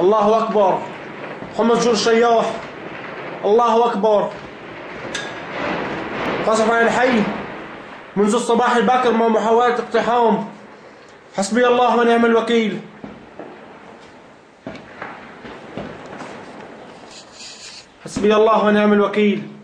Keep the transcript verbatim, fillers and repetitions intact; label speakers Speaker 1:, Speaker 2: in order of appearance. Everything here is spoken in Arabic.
Speaker 1: الله أكبر. حمص جور الشياح. الله أكبر. قصف على الحي منذ الصباح الباكر مع محاولة اقتحام. حسبي الله ونعم الوكيل. حسبي الله ونعم الوكيل.